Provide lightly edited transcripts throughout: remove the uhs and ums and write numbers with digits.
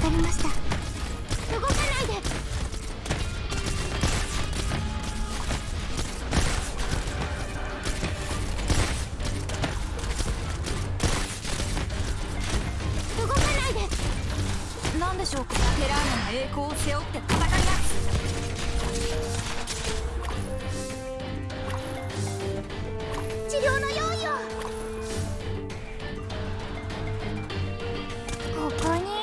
かりました。動かないで。動かないで。 何でしょうか。テラーナの栄光を背負って戦います。 治療の用意を。ここにいたのね。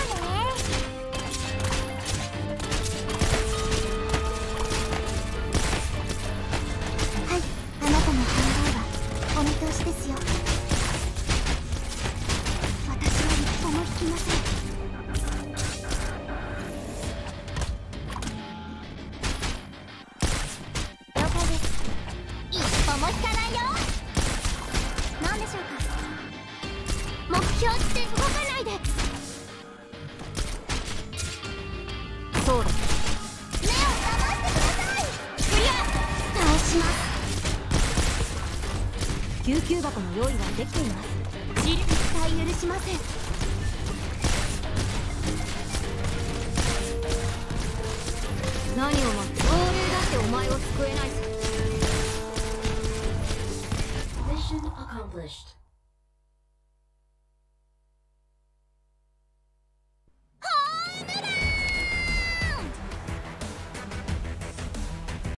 はい、あなたの考えはお見通しですよ。私は一歩も引きません。了解です。一歩も引かないよ。何でしょうか。目標って動かないで。 そうだ。 目を覚ましてください。クリア。倒します。 救急箱の用意はできています。 絶対許しません。 何を待って。亡霊だってお前を救えないさ。 Mission accomplished.